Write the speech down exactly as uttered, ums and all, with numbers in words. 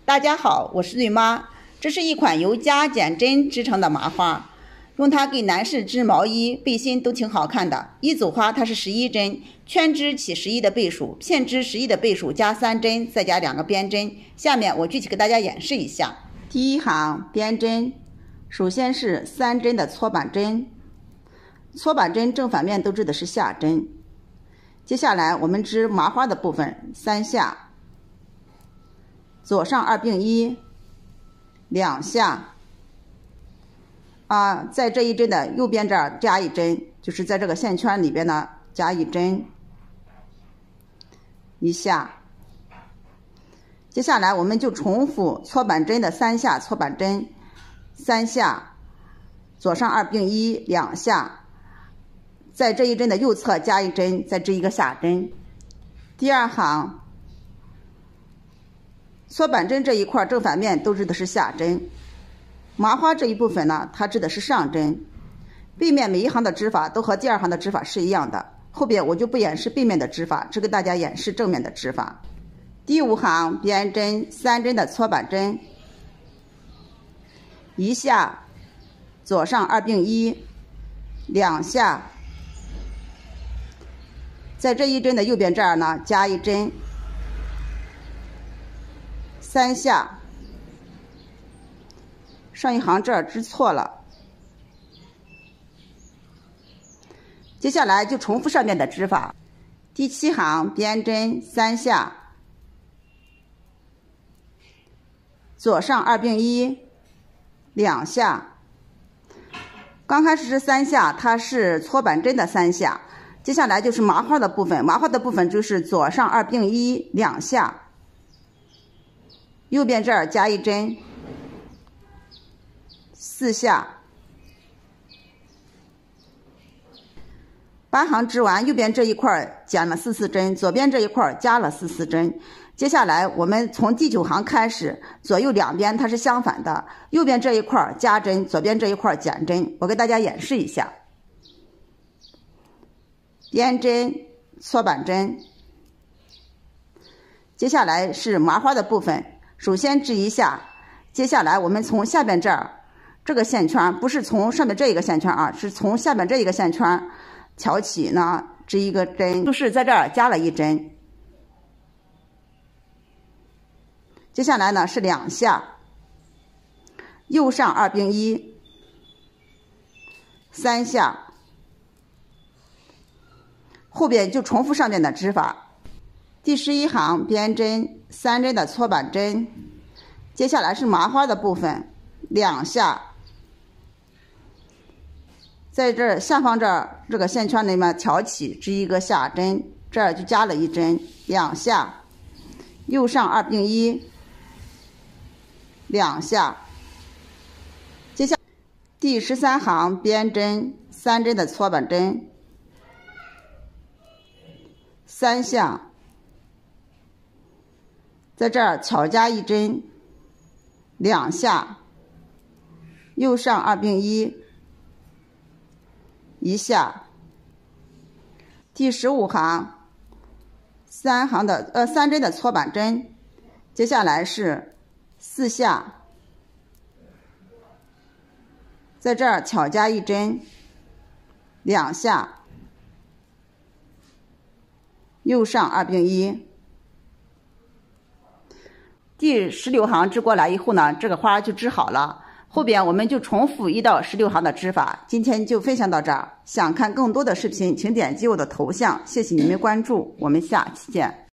大家好，我是瑞妈。这是一款由加减针织成的麻花，用它给男士织毛衣、背心都挺好看的。一组花它是十一针，圈织起十一的倍数，片织十一的倍数加三针，再加两个边针。下面我具体给大家演示一下。第一行边针，首先是三针的搓板针，搓板针正反面都织的是下针。接下来我们织麻花的部分，三下。左上二并一，两下，啊，在这一针的右边这儿加一针，就是在这个线圈里边呢加一针，一下。接下来我们就重复搓板针的三下搓板针，三下，左上二并一，两下，在这一针的右侧加一针，再织一个下针。第二行。搓板针这一块正反面都织的是下针，麻花这一部分呢，它织的是上针。背面每一行的织法都和第二行的织法是一样的，后边我就不演示背面的织法，只给大家演示正面的织法。第五行边针三针的搓板针，一下，左上二并一，两下，在这一针的右边这儿呢加一针。三下，上一行这儿织错了，接下来就重复上面的织法。第七行边针三下，左上二并一，两下。刚开始是三下，它是搓板针的三下，接下来就是麻花的部分，麻花的部分就是左上二并一，两下。右边这儿加一针，四下，八行织完，右边这一块减了四四针，左边这一块加了四四针。接下来我们从第九行开始，左右两边它是相反的，右边这一块加针，左边这一块减针。我给大家演示一下。边针搓板针，接下来是麻花的部分。首先织一下，接下来我们从下边这儿这个线圈，不是从上面这一个线圈啊，是从下边这一个线圈挑起呢织一个针，就是在这儿加了一针。接下来呢是两下，右上二并一，三下，后边就重复上面的织法。第十一行边针三针的搓板针，接下来是麻花的部分，两下，在这下方这儿这个线圈里面挑起织一个下针，这儿就加了一针，两下，右上二并一，两下。接下第十三行边针三针的搓板针，三下。在这儿巧加一针，两下，右上二并一，一下。第十五行三行的呃三针的搓板针，接下来是四下，在这儿巧加一针，两下，右上二并一。第十六行织过来以后呢，这个花就织好了，后边我们就重复一到十六行的织法。今天就分享到这儿，想看更多的视频请点击我的头像，谢谢你们关注，我们下期见。